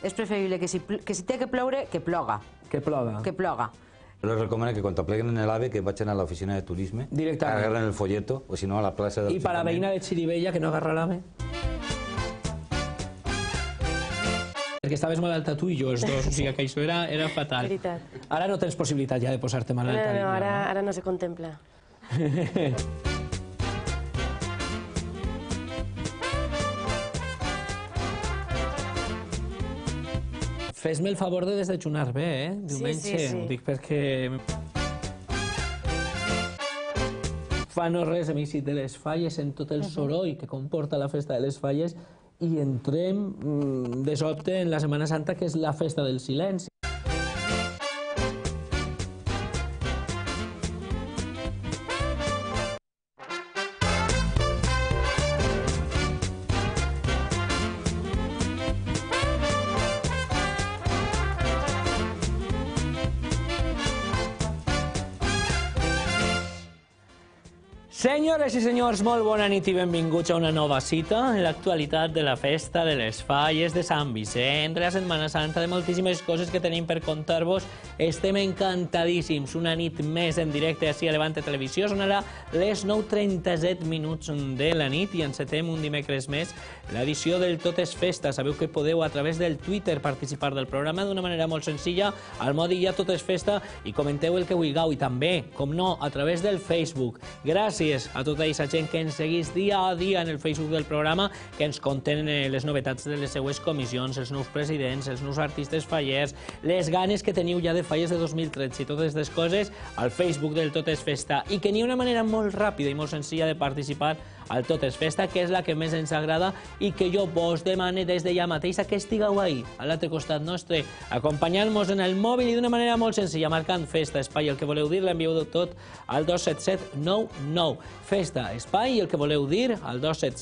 és preferible que si té que ploure, que ploga. Que ploga. Que ploga. Yo les recomiendo que cuando pleguen en el AVE que vayan a la oficina de turismo, directamente, agarren el folleto, o si no a la plaza del I per a la veïna de Xirivella que no agarra l'AVE. Perquè estaves malalta tu i jo, els dos, o sigui que això era fatal. Veritat. Ara no tens possibilitat ja de posar-te malalta. No, ara no se contempla. Fes-me el favor de desdejunar bé, diumenge. Sí. Ho dic perquè... Fa no res hem eixit de les falles en tot el soroll que comporta la festa de les falles i entrem de sobte en la Setmana Santa, que és la festa del silenci. Senyores i senyors, molt bona nit i benvinguts a una nova cita en l'actualitat de la festa de les falles de Sant Vicent, de la Setmana Santa, de moltíssimes coses que tenim per contar-vos. Estem encantadíssims. Una nit més en directe ací a Levante Televisió. Sonarà les 9:37 minuts de la nit i encetem un dimecres més l'edició del Tot és Festa. Sabeu que podeu a través del Twitter participar del programa d'una manera molt senzilla, al modi ja Tot és Festa, i comenteu el que vulgueu, i també, com no, a través del Facebook. Gràcies a tota aquesta gent que ens seguís dia a dia en el Facebook del programa, que ens conten les novetats de les seues comissions, els nous presidents, els nous artistes fallers, les ganes que teniu ja de falles de 2013 i totes aquestes coses al Facebook del Tot és Festa, i que n'hi ha una manera molt ràpida i molt senzilla de participar al Tot és Festa, que és la que més ens agrada i que jo vos demane des de ja mateix que estigueu ahí, a l'altre costat nostre, acompanyant-nos en el mòbil i d'una manera molt senzilla, marcant Festa, Espai, el que voleu dir, l'envieu tot al 27799. Festa, Espai, i el que voleu dir al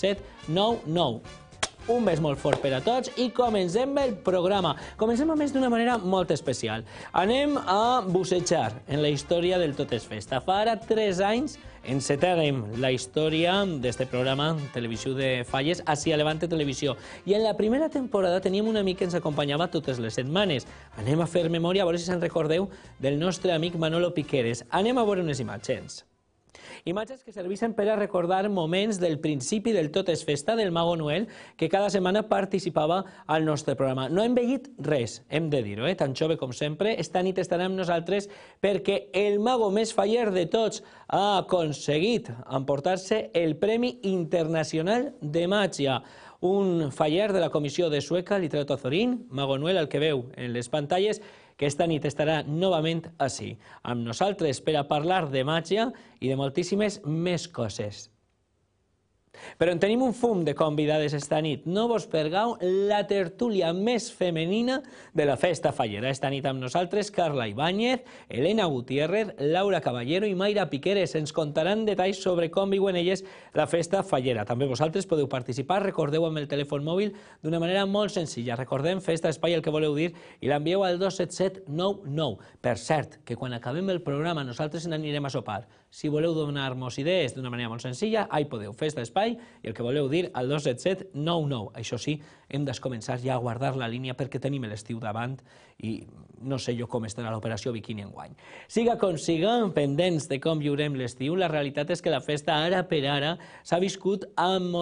27799. Un bes molt fort per a tots i comencem el programa. Comencem a més d'una manera molt especial. Anem a bussejar en la història del Tot és Festa. Fa ara 3 anys encetàrem la història d'este programa Televisió de Falles ací a Levante Televisió. I en la primera temporada teníem un amic que ens acompanyava totes les setmanes. Anem a fer memòria, a veure si se'n recordeu, del nostre amic Manolo Piqueres. Anem a veure unes imatges. Imatges que serveixen per a recordar moments del principi del Tot és Festa del Mago Noel, que cada setmana participava al nostre programa. No hem envellit res, hem de dir-ho, tan jove com sempre. Esta nit estarà amb nosaltres perquè el mago més faller de tots ha aconseguit emportar-se el Premi Internacional de Màgia. Un faller de la Comissió de Sueca, Literato Azorín, Mago Noel, el que veu en les pantalles, que esta nit estarà novament ací, amb nosaltres per a parlar de màgia i de moltíssimes més coses. Però en tenim un fum de convidades esta nit. No vos perdeu la tertúlia més femenina de la festa fallera. Esta nit amb nosaltres Carla Ibáñez, Elena Gutiérrez, Laura Caballero i Mayra Piqueres. Ens contaran detalls sobre com viuen elles la festa fallera. També vosaltres podeu participar, recordeu amb el telèfon mòbil d'una manera molt senzilla. Recordem Festa Espai, el que voleu dir, i l'envieu al 27799. Per cert, que quan acabem el programa nosaltres n'anirem a sopar. Si voleu donar-nos idees d'una manera molt senzilla, hi podeu. Festa Espai i el que voleu dir al 27799. Això sí, hem de començar ja a guardar la línia perquè tenim l'estiu davant i no sé jo com estarà l'operació Bikini enguany. Siga com siga, pendents de com viurem l'estiu, la realitat és que la festa ara per ara s'ha viscut amb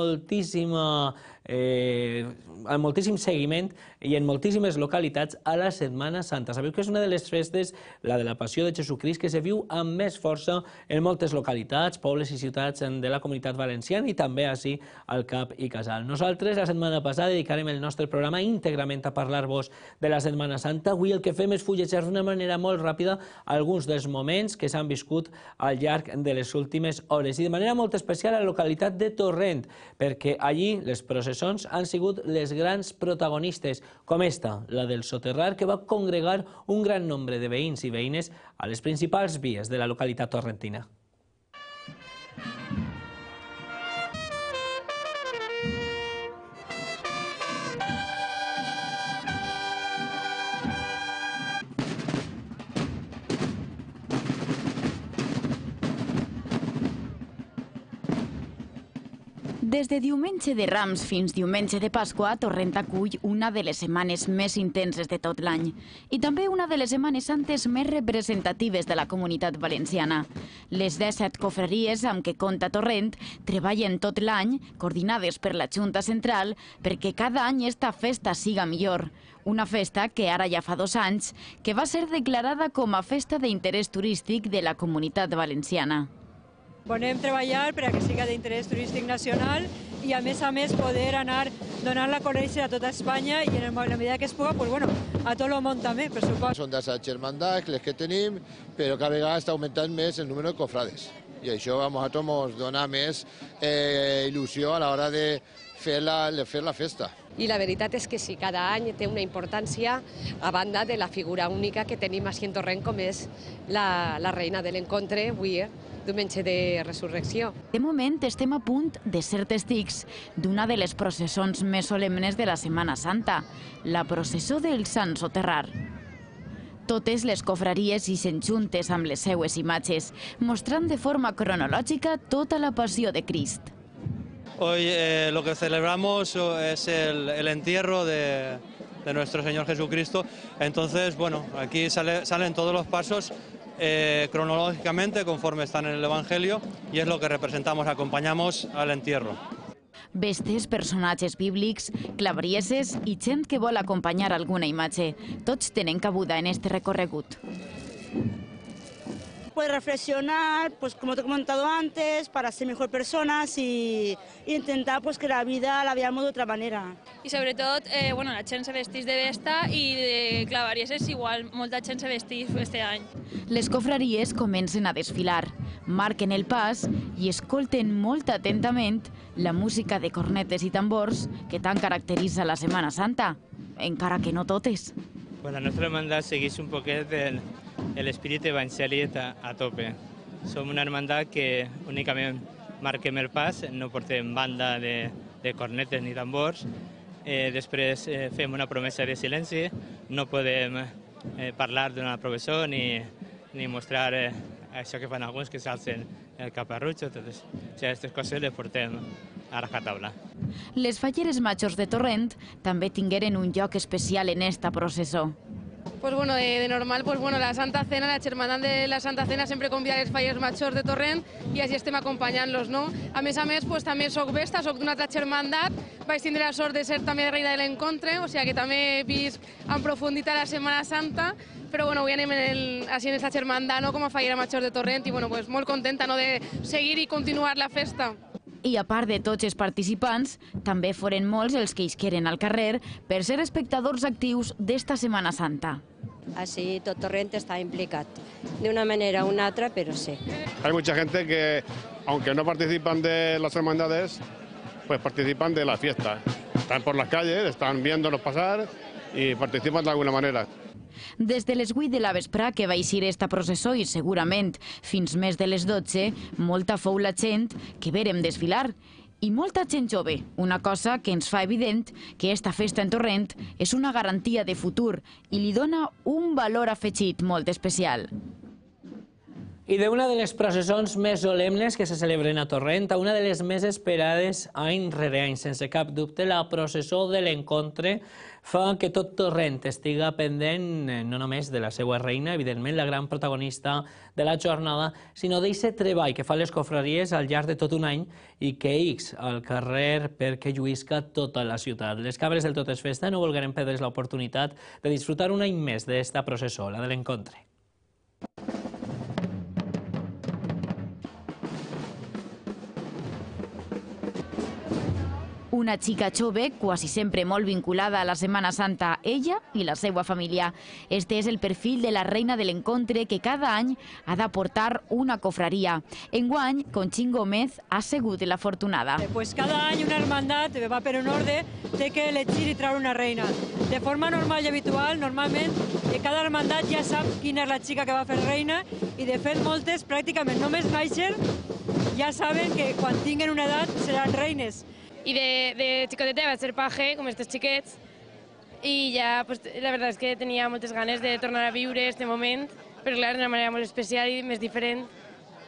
moltíssim seguiment i en moltíssimes localitats a la Setmana Santa. Sabeu que és una de les festes, la de la Passió de Jesucrist, que se viu amb més força en moltes localitats, pobles i ciutats de la Comunitat Valenciana i també ací al Cap i Casal. Nosaltres la setmana passada dedicarem el nostre programa íntegrament a parlar-vos de la Setmana Santa. Avui el que fem és fullejar d'una manera molt ràpida alguns dels moments que s'han viscut al llarg de les últimes hores i de manera molt especial a la localitat de Torrent, perquè allí les processons han sigut les grans protagonistes, com esta, la del soterrar, que va congregar un gran nombre de veïns i veïnes a les principals vies de la localitat torrentina. Des de diumenge de Rams fins diumenge de Pasqua, Torrent acull una de les setmanes més intenses de tot l'any i també una de les setmanes santes més representatives de la comunitat valenciana. Les 17 cofreries amb què compta Torrent treballen tot l'any, coordinades per la Junta Central, perquè cada any esta festa siga millor. Una festa que ara ja fa 2 anys que va ser declarada com a festa d'interès turístic de la comunitat valenciana. Volem treballar per a que siga d'interès turístic nacional i a més poder anar donant-la a conèixer a tota Espanya i en la medida que es puga, a tot el món també, per supost. Són de les germandats les que tenim, però cada vegada està augmentant més el número de cofrades. I això a nosaltres ens dona més il·lusió a l'hora de fer la festa. I la veritat és que sí, cada any té una importància a banda de la figura única que tenim a Torrent, com és la reina de l'encontre, avui, diumenge de resurrecció. De moment estem a punt de ser testics d'una de les processons més solemnes de la Setmana Santa, la processó del Sant Soterrar. Totes les cofraries hi s'enjuntes amb les seues imatges, mostrant de forma cronològica tota la passió de Crist. Hoy lo que celebramos es el entierro de nuestro Señor Jesucristo. Entonces, aquí salen todos los pasos cronológicamente conforme están en el Evangelio y es lo que representamos, acompañamos al entierro. Vestes, personatges bíblics, clavarieses i gent que vol acompanyar alguna imatge. Tots tenen cabuda en este recorregut. Pues reflexionar, pues como te he comentado antes, para ser mejor personas y intentar pues que la vida la veamos de otra manera. I sobretot, la gent se vestís de vesta i de clavarieses igual, molta gent se vestís este any. Les cofraries comencen a desfilar, marquen el pas i escolten molt atentament la música de cornetes i tambors que tant caracteritza la Setmana Santa, encara que no totes. La nostra hermandat segueix un poquet l'espírit evangèlic a tope. Som una hermandat que únicament marquem el pas, no portem banda de cornetes ni tambors. Després fem una promesa de silenci, no podem parlar d'una professó ni mostrar això que fan alguns, que s'alcen el caparrutxo. Aquestes coses les portem a rajatabla. Les falleres majors de Torrent també tingueren un lloc especial en esta processó. Pues de normal, la Santa Cena, la Hermandad de la Santa Cena sempre convida els falleres majors de Torrent i així estem acompanyant-los, no? A més, també soc vesta, soc d'una altra germandat, vaig tindre la sort de ser també reina de l'encontre, o sigui que també visc en profunditat la Setmana Santa, però avui anem així en aquesta germandat com a fallera major de Torrent i molt contenta de seguir i continuar la festa. I a part de tots els participants, també foren molts els que isqueren al carrer per ser espectadors actius d'esta Setmana Santa. Así tot Torrent está implicado, de una manera u una otra, pero sí. Hay mucha gente que, aunque no participan de las hermandades, pues participan de la fiesta. Están por las calles, están viéndonos pasar y participan de alguna manera. Des de les 8 de la vesprà que va eixir esta processó i segurament fins més de les 12, molta fou la gent que vérem desfilar i molta gent jove, una cosa que ens fa evident que esta festa en Torrent és una garantia de futur i li dona un valor afegit molt especial. I d'una de les processons més solemnes que se celebren a Torrent a una de les més esperades any rere any, sense cap dubte, la processó de l'encontre fa que tot Torrent estiga pendent no només de la seva reina, evidentment la gran protagonista de la jornada, sinó d'aquest treball que fan les cofraries al llarg de tot un any i que ix al carrer perquè lluïsca tota la ciutat. Les cabres del Tot és Festa no volgueren perdre's l'oportunitat de disfrutar un any més d'esta processó, la de l'encontre. Una xica jove, quasi sempre molt vinculada a la Setmana Santa, ella i la seva família. Este és el perfil de la reina de l'encontre que cada any ha d'aportar una cofraria. Enguany, Conxín Gómez ha sigut l'afortunada. Cada any una hermandat va per un ordre, té que elegir i treure una reina. De forma normal i habitual, normalment, cada hermandat ja sap quina és la xica que va fer reina i de fet moltes, pràcticament només nàixer, ja saben que quan tinguen una edat seran reines. I de xicoteta vaig ser paje, com estos xiquets, i ja, la veritat és que tenia moltes ganes de tornar a viure aquest moment, però clar, d'una manera molt especial i més diferent,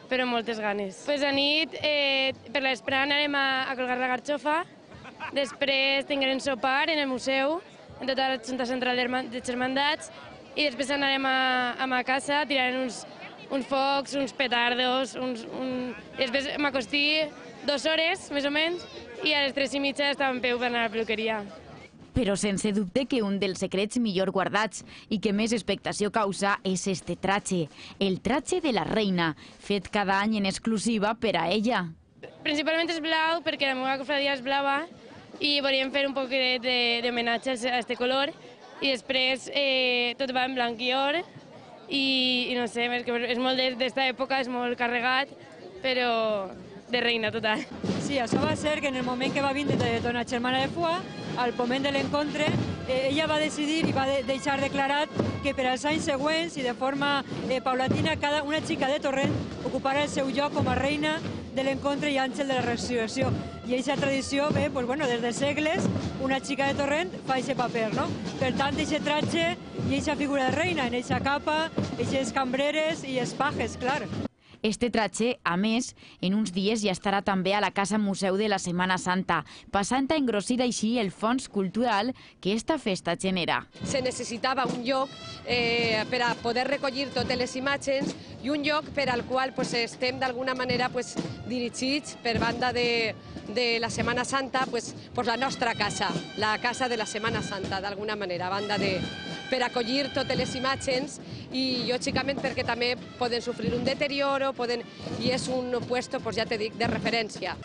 però moltes ganes. Pues a nit, per l'esperar anarem a colgar la garxofa, després tinguem sopar en el museu, en tota la Junta Central de Germandats, i després anarem a casa, tirarem uns focs, uns petardos, i després m'acostí 2 hores, més o menys, i a les 3:30 estava en peu per anar a la peluqueria. Però sense dubte que un dels secrets millor guardats i que més expectació causa és este tratge, el tratge de la reina, fet cada any en exclusiva per a ella. Principalment és blau, perquè la meva cofradia és blava, i volíem fer un poquet d'homenatge a aquest color, i després tot va en blanc i or, i no sé, és molt d'esta època, és molt carregat, però de reina total. Sí, això va ser que en el moment que va vindre de dona germana de Foix, al moment de l'encontre, ella va decidir i va deixar declarat que per als anys següents i de forma paulatina una xica de Torrent ocuparà el seu lloc com a reina de l'encontre i àngel de la resurrecció. I aquesta tradició ve, des de segles, una xica de Torrent fa aquest paper, no? Per tant, aquest tratge i aquesta figura de reina, en aquesta capa, aquestes cambreres i els pajes, clar. Este tratge, a més, en uns dies ja estarà també a la Casa Museu de la Setmana Santa, passant a engrossir així el fons cultural que esta festa genera. Se necessitava un lloc per a poder recollir totes les imatges i un lloc per al qual estem d'alguna manera dirigits per banda de la Setmana Santa, la nostra casa, la casa de la Setmana Santa, d'alguna manera, a banda per acollir totes les imatges i, lògicament, perquè també poden sofrir un deterioro i és un puesto, ja te dic, de referència.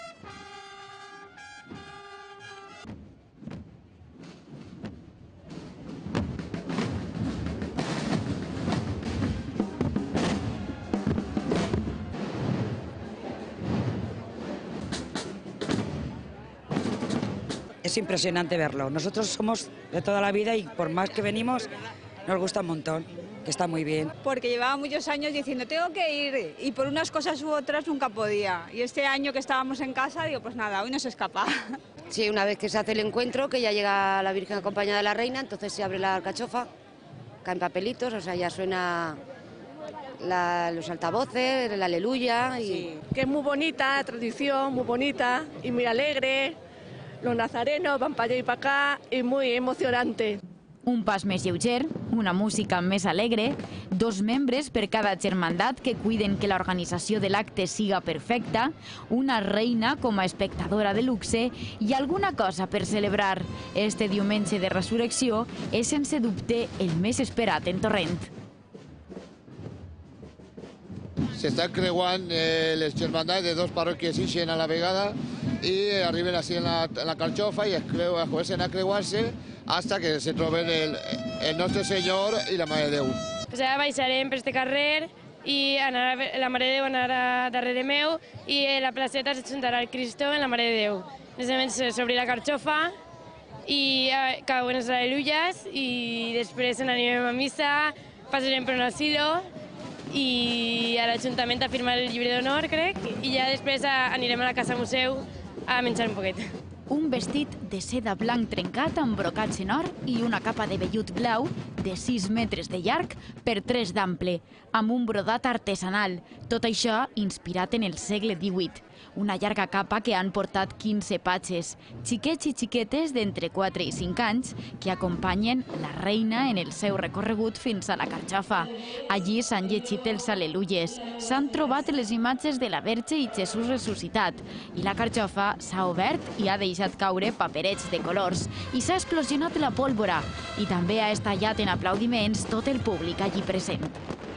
Es impresionante verlo. Nosotros somos de toda la vida y por más que venimos, nos gusta un montón, que está muy bien. Porque llevaba muchos años diciendo, tengo que ir, y por unas cosas u otras nunca podía. Y este año que estábamos en casa, digo, pues nada, hoy no se escapa. Sí, una vez que se hace el encuentro, que ya llega la Virgen acompañada de la reina, entonces se abre la alcachofa, caen papelitos, o sea, ya suena los altavoces, el aleluya. Sí, que es muy bonita, tradición, muy bonita y muy alegre. Los nazarenos van para allá y para acá y muy emocionante. Un pas més lleuger, una música més alegre, 2 membres per cada germandat que cuiden que l'organització de l'acte siga perfecta, una reina com a espectadora de luxe i alguna cosa per celebrar. Este diumenge de resurrecció és sense dubte el més esperat en Torrent. S'estan creuant les germandats de 2 parròquies ixen a la vegada i arriben així en la carxofa i comencen a creuar-se hasta que se troben el Nostre Senyor i la Mare de Déu. Pues ara baixarem per este carrer i la Mare de Déu anarà darrere meu i a la placeta s'ajuntarà el Cristo en la Mare de Déu. Després s'obrirà la carxofa i cauen les aleluies i després anirem a missa, passarem per un asilo i a l'Ajuntament a firmar el llibre d'honor, crec, i ja després anirem a la Casa Museu a menjar un poquet. Un vestit de seda blanc trencat amb brocats en or i una capa de vellut blau de 6 metres de llarg per 3 d'ample, amb un brodat artesanal. Tot això inspirat en el segle XVIII. Una llarga capa que han portat 15 patges, xiquets i xiquetes d'entre 4 i 5 anys que acompanyen la reina en el seu recorregut fins a la carxofa. Allí s'han llegit els aleluyes, s'han trobat les imatges de la Verge i Jesús ressuscitat i la carxofa s'ha obert i ha deixat caure paperets de colors i s'ha explosionat la pólvora i també ha estallat en aplaudiments tot el públic allí present.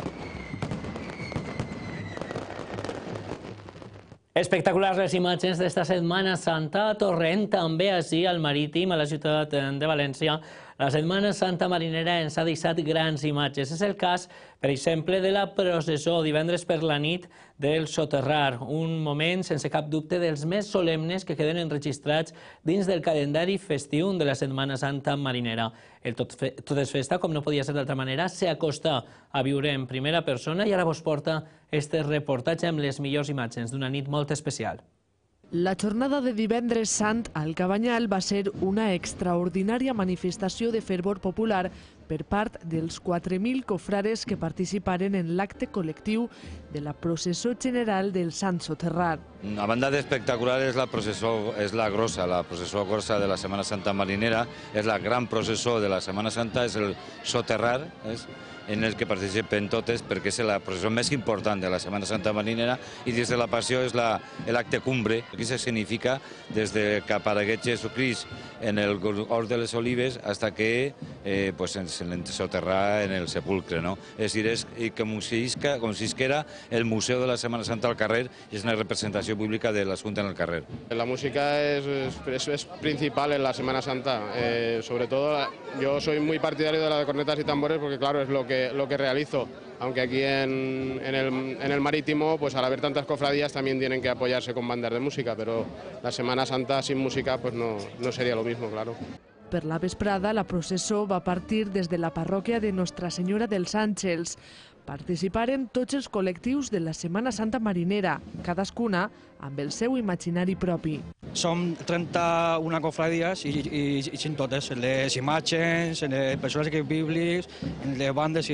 Espectaculars les imatges d'esta Setmana Santa a Torrent, també així al Marítim, a la ciutat de València. La Setmana Santa marinera ens ha deixat grans imatges. És el cas, per exemple, de la processó divendres per la nit del Soterrar, un moment sense cap dubte dels més solemnes que queden enregistrats dins del calendari festiu de la Setmana Santa marinera. El Tot és Festa, com no podia ser d'altra manera, s'acosta a viure en primera persona i ara vos porta este reportatge amb les millors imatges d'una nit molt especial. La jornada de divendres sant al Cabanyal va ser una extraordinària manifestació de fervor popular per part dels 4.000 cofrares que participaren en l'acte col·lectiu de la processó general del Sant Soterrar. A banda d'espectacular és la processó, és la processó grossa de la Setmana Santa Marinera, és la gran processó de la Setmana Santa, és el Soterrar, en el que participen totes, perquè és la processó més important de la Setmana Santa Marinera, i des de la Passió és l'acte cumbre. Aquí se significa des que aparegué Jesucrist en el Hort de les Olives hasta que se l'ensoterrà en el sepulcre. És a dir, és com si era el Museu de la Setmana Santa al carrer, i és una representació pública de l'assumpte en el carrer. La música es principal en la Semana Santa. Sobre todo, yo soy muy partidario de la de cornetas y tambores porque, claro, es lo que realizo. Aunque aquí en el Marítimo, pues al haber tantas cofradías, también tienen que apoyarse con bandas de música, pero la Semana Santa sin música pues no sería lo mismo, claro. Per la vesprada, la processó va partir des de la parròquia de Nostra Senyora dels Àngels. Participaren tots els col·lectius de la Setmana Santa Marinera, cadascuna amb el seu imaginari propi. Som 31 cofradies i són totes, les imatges, les personatges bíblics, les bandes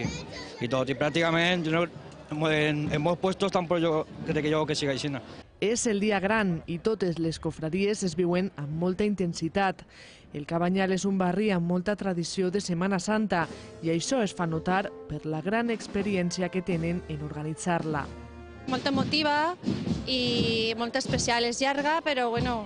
i tot. I pràcticament en molts puestos tampoc jo crec que siga així. És el dia gran i totes les cofradies es viuen amb molta intensitat. El Cabanyal és un barri amb molta tradició de Setmana Santa i això es fa notar per la gran experiència que tenen en organitzar-la. Molt emotiva i molt especial. És llarga, però bueno,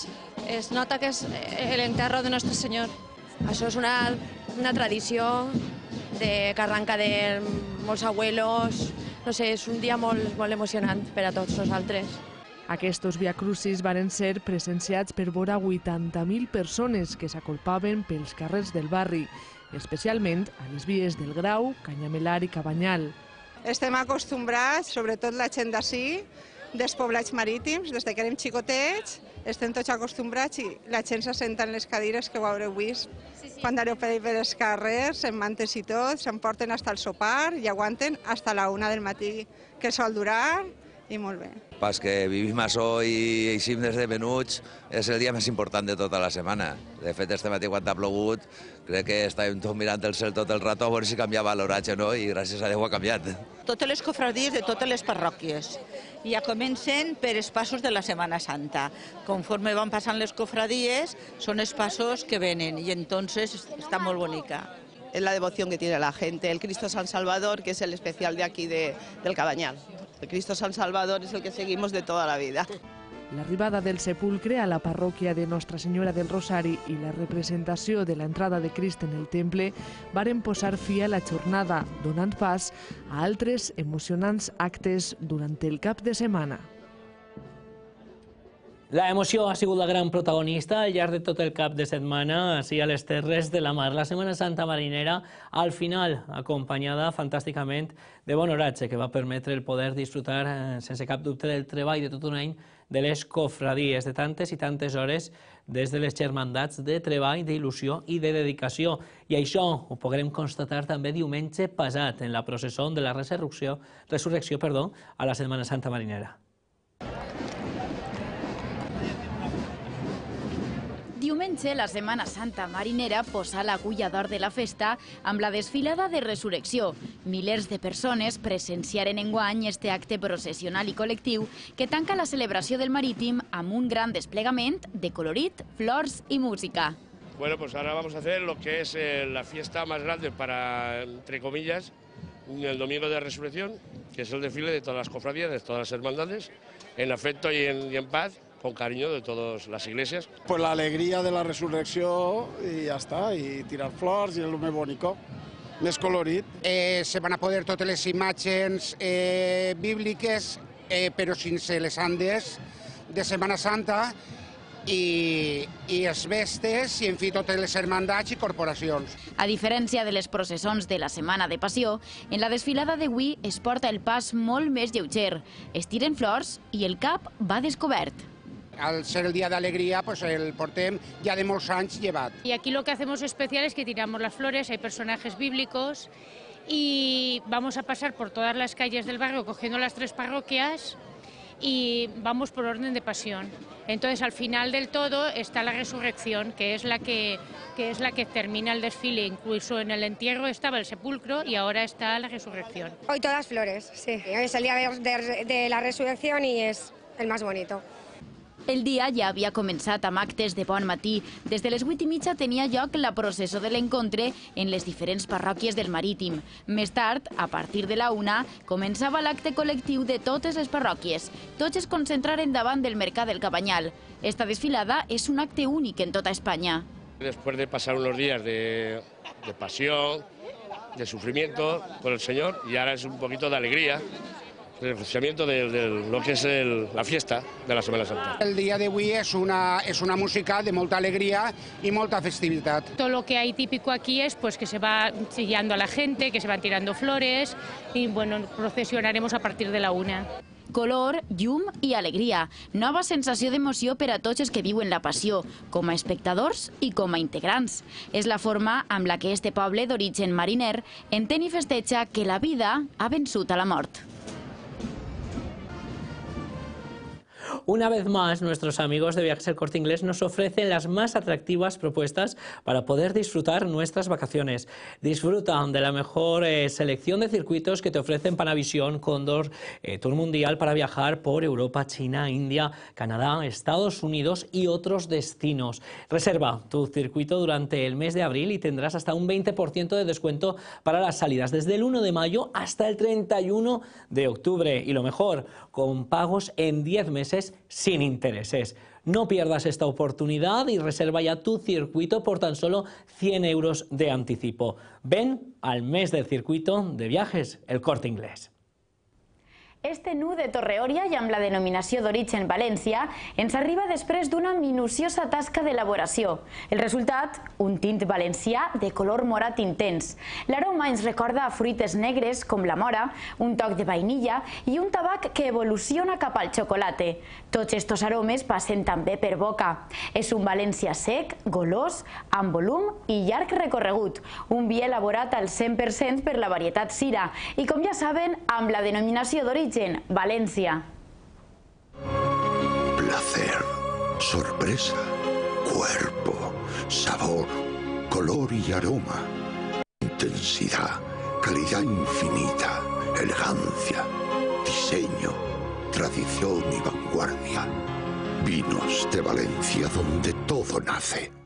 es nota que és l'enterro de Nostre Senyor. Això és una tradició que arranca de molts abuelos. No sé, és un dia molt emocionant per a tots nosaltres. Aquests viacrucis varen ser presenciats per vora 80.000 persones que s'acolpaven pels carrers del barri, especialment a les vies del Grau, Canyamelar i Cabanyal. Estem acostumbrats, sobretot la gent d'ací, dels poblats marítims, des que érem xicotets, estem tots acostumbrats i la gent s'assenta en les cadires que ho haureu vist. Quan aneu per els carrers, en mantes i tot, s'emporten fins al sopar i aguanten fins a la 1 del matí, que sol durar, i molt bé. Pas que vivim això i eixim des de menuts, és el dia més important de tota la setmana. De fet, este matí quan ha plogut, crec que estàvem tots mirant el cel tot el rato a veure si canviava l'oratge o no, i gràcies a Déu ha canviat. Totes les cofradies de totes les parròquies. Ja comencen per els passos de la Setmana Santa. Conforme van passant les cofradies, són els passos que venen i entonces està molt bonica. Es la devoción que tiene la gente, el Cristo San Salvador, que es el especial de aquí del Cabanyal. El Cristo San Salvador es el que seguimos de toda la vida. L'arribada del sepulcre a la parròquia de Nostra Senyora del Rosari i la representació de l'entrada de Crist en el temple varen posar fi a la jornada, donant pas a altres emocionants actes durant el cap de setmana. La emoció ha sigut la gran protagonista al llarg de tot el cap de setmana, així a les Terres de la Mar. La Setmana Santa Marinera, al final, acompanyada fantàsticament de bon oratge, que va permetre el poder disfrutar sense cap dubte del treball de tot un any de les cofradies, de tantes i tantes hores des de les germandats de treball, d'il·lusió i de dedicació. I això ho podrem constatar també diumenge passat en la processó de la resurrecció a la Setmana Santa Marinera. Diumenge, la Setmana Santa Marinera posa l'agulla d'or de la festa amb la desfilada de resurrecció. Milers de persones presenciaren enguany este acte processional i col·lectiu que tanca la celebració del Marítim amb un gran desplegament de colorit, flors i música. Bueno, pues ahora vamos a hacer lo que es la fiesta más grande para, entre comillas, el Domingo de Resurrección, que es el desfile de todas las cofradías, de todas las hermandades, en afecto y en paz, con cariño de todas las iglesias. Pues la alegría de la resurrecció i ja està, i tirar flors i el més bonico, més colorit. Se van a poder totes les imatges bíbliques, però sense les andes de Setmana Santa i els vestes i, en fi, totes les hermandats i corporacions. A diferència de les processons de la Setmana de Passió, en la desfilada d'avui es porta el pas molt més lleuger. Es tiren flors i el cap va descobert. Al ser el día de alegría, pues el portem ya de molts anys llevat. Y aquí lo que hacemos especial es que tiramos las flores, hay personajes bíblicos y vamos a pasar por todas las calles del barrio cogiendo las 3 parroquias y vamos por orden de pasión. Entonces, al final del todo está la resurrección, que es la que termina el desfile. Incluso en el entierro estaba el sepulcro y ahora está la resurrección. Hoy todas flores, sí. Hoy es el día de la resurrección y es el más bonito. El dia ja havia començat amb actes de bon matí. Des de les 8:30 tenia lloc la processó de l'encontre en les diferents parròquies del Marítim. Més tard, a partir de la 1, començava l'acte col·lectiu de totes les parròquies. Tots es concentraren davant del Mercat del Cabanyal. Esta desfilada és un acte únic en tota Espanya. Después de pasar unos días de pasión, de sufrimiento por el Señor, y ahora es un poquito de alegría, el refrescamiento de lo que es la fiesta de la Semana Santa. El día de hoy es una música de mucha alegría y mucha festividad. Todo lo que hay típico aquí es pues que se va chillando a la gente, que se van tirando flores y bueno, procesionaremos a partir de la 1. Color, llum i alegria. Nova sensació d'emoció per a tots els que viuen la passió, com a espectadors i com a integrants. És la forma amb la que este poble d'origen mariner entén i festeja que la vida ha vençut a la mort. Una vez más, nuestros amigos de Viajes El Corte Inglés nos ofrecen las más atractivas propuestas para poder disfrutar nuestras vacaciones. Disfruta de la mejor selección de circuitos que te ofrecen Panavisión, Cóndor, Tour Mundial para viajar por Europa, China, India, Canadá, Estados Unidos y otros destinos. Reserva tu circuito durante el mes de abril y tendrás hasta un 20% de descuento para las salidas desde el 1 de mayo hasta el 31 de octubre. Y lo mejor, con pagos en 10 meses sin intereses. No pierdas esta oportunidad y reserva ya tu circuito por tan solo 100 euros de anticipo. Ven al mes del circuito de Viajes El Corte Inglés. Este nu de Torreòria i amb la denominació d'origen València ens arriba després d'una minuciosa tasca d'elaboració. El resultat, un tint valencià de color morat intens. L'aroma ens recorda a fruites negres com la mora, un toc de vainilla i un tabac que evoluciona cap al xocolate. Tots estos aromes passen també per boca. És un València sec, golós, amb volum i llarg recorregut. Un vi elaborat al 100% per la varietat Syrah i, com ja saben, amb la denominació d'origen Valencia. Placer, sorpresa, cuerpo, sabor, color y aroma. Intensidad, calidad infinita, elegancia, diseño, tradición y vanguardia. Vinos de Valencia donde todo nace.